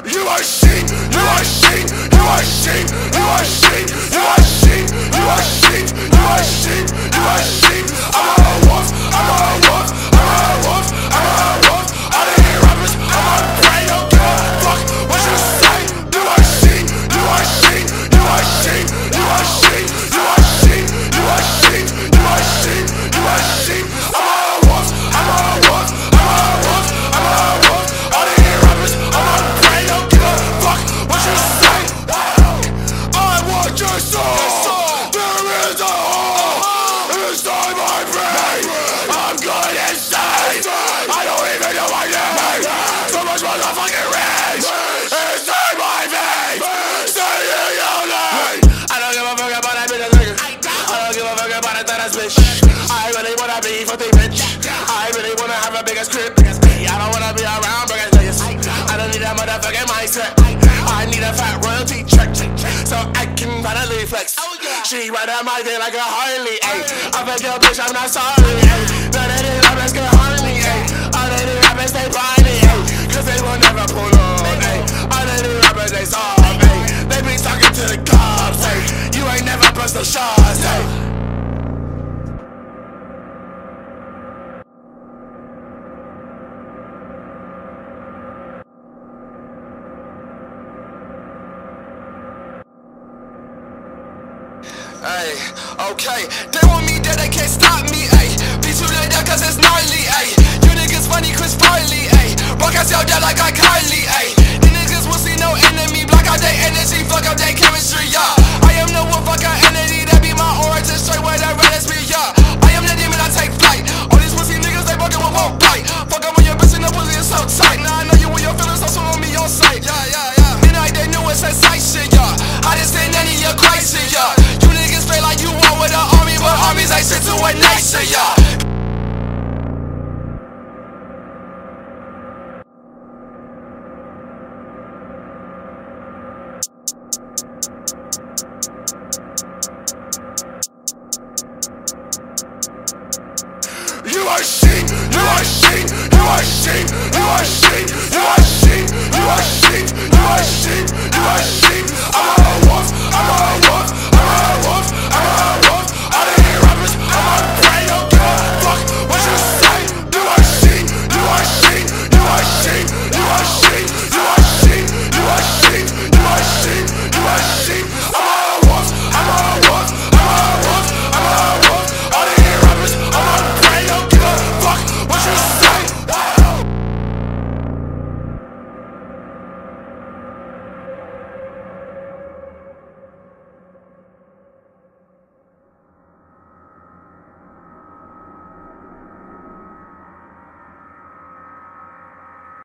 You are seen, you are seen, you are seen, you are seen, you are seen, you are seen, you are seen, you are seen. I'm a wolf, I'm a wolf, I'm a wolf, I'm a wolf. All of these rappers, I'm a prey, don't give a fuck what you say. You are seen, you are seen, you are seen, you are seen, you are seen, you are seen, you are seen, you are seen. I'm a wolf, I'm a wolf, I'm a wolf, I'm a wolf. All of these rappers, I'm a prey, don't give a fuck what you say. I want your soul. There is a hole inside my brain. I'm going insane. I don't even know my name. So much motherfucking rage inside my veins. Saying your name. I don't give a fuck about that bitch nigga. I don't give a fuck about that ass bitch. I really wanna be 50 bitch. I really wanna have a bigger script. I don't wanna be around bigger niggas. I don't need that motherfucking mindset. I need a fat royalty check, so I can finally flex. She ride on my dick like a Harley, ayy. I beg your bitch, I'm not sorry, ayy. None of these rappers can harm me, ayy. All of these rappers, they blind me, ayy. Cause they will never pull on, ayy. All of these rappers, they soft, ayy. They be talking to the cops, ayy. You ain't never bust no shots, ayy. Ay, okay, they want me dead, they can't stop me, ayy. Be too late there cause it's gnarly, ayy. You niggas funny, Chris Farley, ayy. Broadcast out there like I Kylie, ayy. These niggas will see no enemy, block out their energy, fuck up their chemistry, yeah. I am no one fucking entity, that be my origin, straight where that red is me, yeah. I am the demon, I take flight. All these pussy niggas, they fucking won't bite. Fuck up with your bitch and the pussy is so tight. Now I know you with your feelings, so on me on sight, yeah, yeah, yeah. Midnight, they knew it's sensation, yeah. I didn't send any of your crisis, yeah. Straight like you want with an army, but armies ain't shit to a nation, yeah. You are seen, you are seen, you are seen, you are seen, you are seen, you